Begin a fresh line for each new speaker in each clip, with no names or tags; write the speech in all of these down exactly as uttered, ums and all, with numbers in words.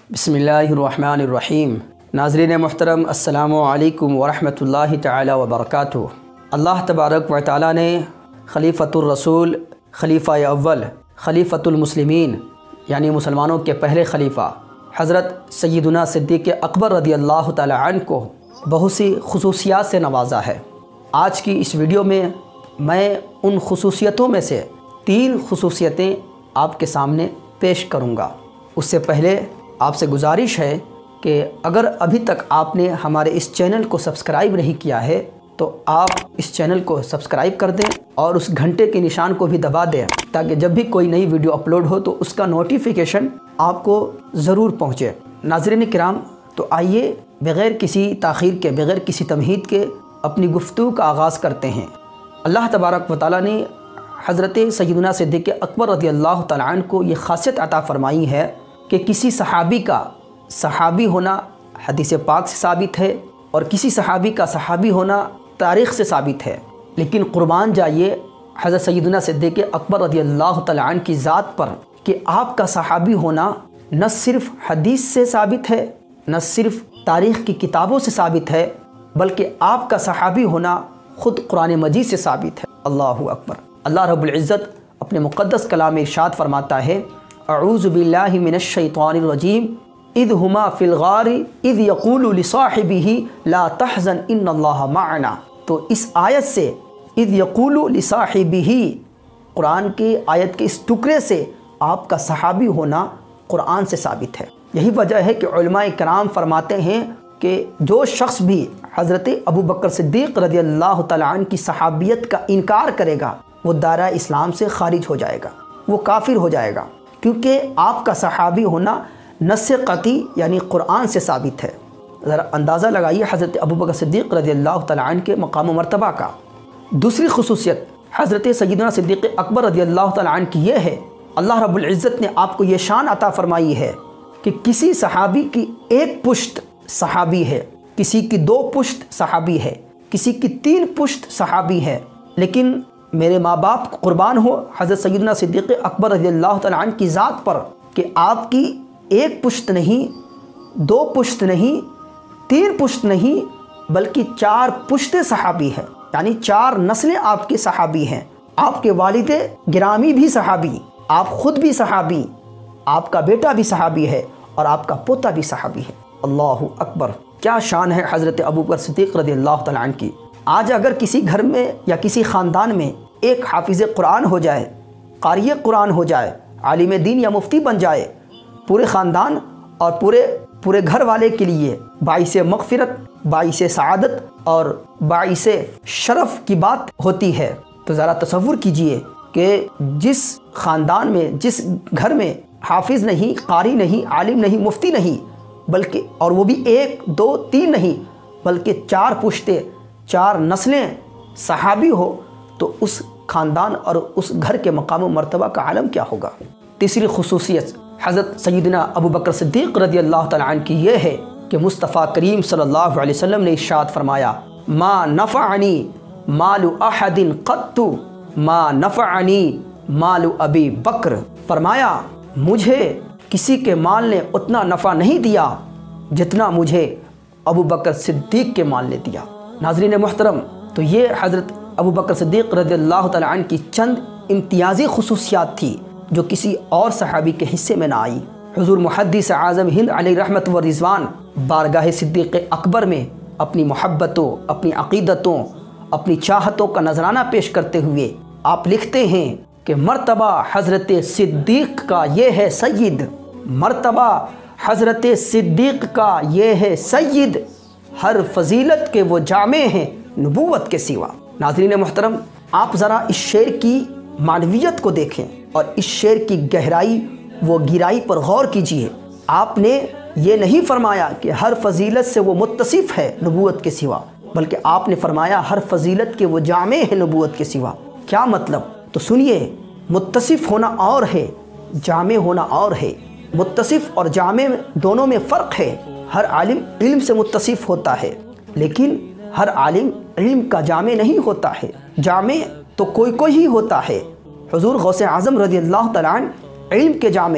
बिस्मिल्लाहिर्रहमानिर्रहीम। नाज़रीन महतरम, अस्सलामु अलैकुम वरहमतुल्लाहि तआला वबरकातुहू। अल्लाह तबारक व तआला ने खलीफतुर रसूल, खलीफा अव्वल, खलीफतुल मुस्लिमीन यानी मुसलमानों के पहले खलीफा हज़रत सय्यदुना सिद्दीक़ अकबर रज़ियल्लाहु तआला अन्हु को बहुत सी खुसूसियात से नवाजा है। आज की इस वीडियो में मैं उन खुसूसियतों में से तीन खुसूसियतें आपके सामने पेश करूँगा। उससे पहले आपसे गुजारिश है कि अगर अभी तक आपने हमारे इस चैनल को सब्सक्राइब नहीं किया है तो आप इस चैनल को सब्सक्राइब कर दें और उस घंटे के निशान को भी दबा दें, ताकि जब भी कोई नई वीडियो अपलोड हो तो उसका नोटिफिकेशन आपको ज़रूर पहुँचे। नाज़रीन किराम, तो आइए बग़ैर किसी ताख़ीर के, बग़ैर किसी तमहीद के अपनी गुफ्तगू का आगाज़ करते हैं। अल्लाह तबारक व तआला ने हज़रत सय्यदुना सिद्दीक़ अकबर रज़ियल्लाहु तआला अन्हु को ये ख़ासियत अता फ़रमाई है कि किसी सहाबी का सहाबी होना हदीस पाक से साबित है और किसी सहाबी का सहाबी होना तारीख़ से साबित है। लेकिन कुर्बान जाइए हज़रत सय्यदुना सिद्दीक़ अकबर रज़ियल्लाहु तआला अन्हु की ज़ात पर कि आपका सहाबी होना न सिर्फ़ हदीस से साबित है, न सिर्फ़ तारीख़ की किताबों से साबित है, बल्कि आपका सहाबी होना ख़ुद कुरान मजीद से साबित है। अल्लाहु अकबर। अल्लाह रब्बुल इज़्ज़त अपने मुक़द्दस कलाम में इरशाद फरमाता है, अऊज़ु बिल्लाहि मिनश शैतानिर रजीम इज़ हुमा फ़िल गारि इज़ यक़ूलु लिसाहिबिही ला तहज़न इन्नल्लाह मअना। तो इस आयत से इज़ यक़ूलु लिसाहिबिही, कुरान के आयत के इस टुकड़े से आपका सहाबी होना कुरान से साबित है। यही वजह है कि उलमाए कराम फरमाते हैं कि जो शख्स भी हज़रत अबू बकर सिद्दीक़ रज़ियल्लाहु तआला अन्हु की सहाबियत का इनकार करेगा वो दायरा इस्लाम से खारिज हो जाएगा, वो काफिर हो जाएगा, क्योंकि आपका सहाबी होना नस्स क़ती यानी कुरान से साबित है। ज़रा अंदाज़ा लगाइए हज़रत अबू बकर सिद्दीक़ रज़ियल्लाहु तआला अन्हु के मकाम व मर्तबा का। दूसरी खुसूसियत हज़रत सय्यदुना सिद्दीक़ अकबर रज़ियल्लाहु तआला अन्हु की ये है, अल्लाह रब्बुल इज़्ज़त ने आपको ये शान अता फ़रमाई है कि किसी सहाबी की एक पुश्त सहाबी है, किसी की दो पुश्त सहाबी है, किसी की तीन पुश्त सहाबी है। लेकिन मेरे माँ बाप को कुर्बान हो हज़रत सय्यदुना सिद्दीक़ अकबर रज़ियल्लाहु तआला अन्हु की ज़ात पर कि आपकी एक पुश्त नहीं, दो पुश्त नहीं, तीन पुश्त नहीं, बल्कि चार पुश्ते सहाबी हैं, यानी चार नस्लें आपके सहाबी हैं। आपके वालिदे गिरामी भी सहाबी, आप ख़ुद भी सहाबी, आपका बेटा भी सहाबी है और आपका पोता भी सहाबी है। अल्लाहु अकबर। क्या शान है हज़रत अबू बकर सिद्दीक़ रज़ियल्लाहु तआला अन्हु की। आज अगर किसी घर में या किसी ख़ानदान में एक हाफिज़ कुरान हो जाए, क़ारी कुरान हो जाए, आलिम दीन या मुफ्ती बन जाए, पूरे ख़ानदान और पूरे पूरे घर वाले के लिए बाइसे मग़फ़िरत, बाइसे सआदत और बाइसे शरफ़ की बात होती है। तो ज़रा तसव्वुर कीजिए कि जिस ख़ानदान में, जिस घर में हाफिज़ नहीं, क़ारी नहीं, आलिम नहीं, मुफ्ती नहीं, बल्कि और वो भी एक दो तीन नहीं बल्कि चार पुश्ते, चार नस्लें सहाबी हो, तो उस ख़ानदान और उस घर के मकाम व मर्तबा का आलम क्या होगा। तीसरी खुसूसियत हज़रत सय्यदुना अबू बकर सिद्दीक़ रज़ियल्लाहु तआला अन्हु की ये है कि मुस्तफ़ा करीम सल्लल्लाहु अलैहि वसल्लम ने इरशाद फरमाया, मा नफ़अनी मालु अहदिन क़त्तु मा नफ़अनी मालु अबी बकर। फरमाया, मुझे किसी के माल ने उतना नफ़ा नहीं दिया जितना मुझे अबू बकर सिद्दीक़ के माल ने दिया। नाज़रीन मोहतरम, तो ये हज़रत अबू बकर सिद्दीक़ रज़ियल्लाहु तआला अन्हु की चंद इम्तियाज़ी खुसूसियात थी जो किसी और सहाबी के हिस्से में ना आई। हुज़ूर मुहद्दिस आज़म हिंद अलैहि रहमत व रिज़वान बारगाह सिद्दीक़ अकबर में अपनी मोहब्बतों, अपनी अक़ीदतों, अपनी चाहतों का नजराना पेश करते हुए आप लिखते हैं कि मर्तबा हज़रत सिद्दीक़ का ये है सय्यद, मर्तबा हज़रत सिद्दीक़ का ये है सय्यद, हर फजीलत के वो जामे हैं नबूवत के सिवा। नाज़रीन मोहतरम, आप ज़रा इस शेर की मानवियत को देखें और इस शेर की गहराई व गिराई पर गौर कीजिए। आपने ये नहीं फरमाया कि हर फजीलत से वो मुत्तसिफ़ है नबूवत के सिवा, बल्कि आपने फरमाया हर फजीलत के वो जामे हैं नबूवत के सिवा। क्या मतलब? तो सुनिए, मुत्तसिफ़ होना और है, जामे होना और है। मुत्तसिफ़ और जामे दोनों में फ़र्क है। हर आलिम इल्म से मुत्तसिफ़ होता है, लेकिन हर आलिम इल्म का जामे नहीं होता है। जामे तो कोई कोई ही होता है। हुज़ूर गौसे आज़म रज़ियल्लाहु तआला अन्हु इल्म के जामे हैं,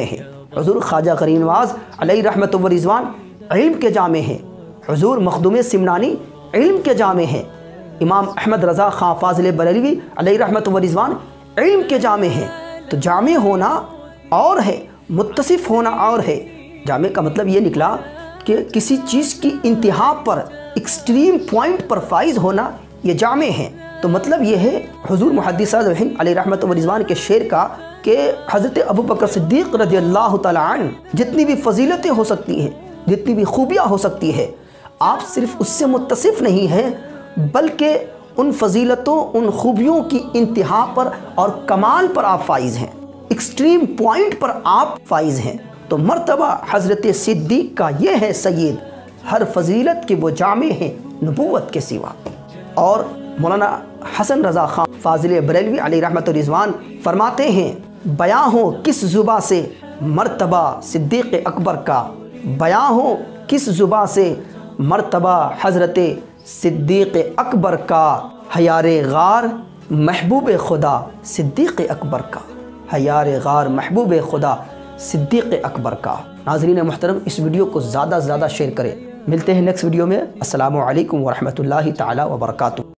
حضور خواجہ غریب نواز علیہ رحمت و رضوان علم کے جامع ہیں، حضور مخدوم سمنانی علم کے جامع ہیں، امام احمد رضا خان فاضل بریلوی علیہ رحمت و رضوان علم کے جامع ہیں۔ تو جامع ہونا اور ہے، متصف ہونا اور ہے۔ جامع کا مطلب یہ نکلا کہ کسی چیز کی انتہا پر، ایکسٹریم پوائنٹ پر فائز ہونا، یہ جامع ہے۔ تو مطلب یہ ہے حضور محدث اعظم ہند علیہ رحمت و رضوان کے شعر کا کہ حضرت ابو بکر صدیق رضی اللہ تعالیٰ عنہ جتنی بھی فضیلتیں ہو سکتی ہیں، جتنی بھی خوبیاں ہو سکتی ہے، آپ صرف اس سے متصف نہیں ہیں بلکہ ان فضیلتوں، ان خوبیوں کی انتہا پر اور کمال پر آپ فائز ہیں، ایکسٹریم پوائنٹ پر آپ فائز ہیں۔ تو مرتبہ حضرت صدیق کا یہ ہے سید، ہر فضیلت کے وہ جامع ہیں نبوت کے سوا۔ اور مولانا حسن رضا خان فاضل بریلوی علیہ رحمت و رضوان فرماتے ہیں، بیاں ہو کس زباں سے مرتبہ صدیق اکبر کا، بیاں ہو کس زباں سے مرتبہ حضرت صدیق اکبر کا، حیار غار محبوب خدا صدیق اکبر کا، حیار غار محبوب خدا صدیق اکبر کا۔ ناظرین محترم، اس ویڈیو کو زیادہ سے زیادہ شیئر کریں۔ ملتے ہیں نیکسٹ ویڈیو میں۔ السلام علیکم ورحمۃ اللہ تعالی وبرکاتہ۔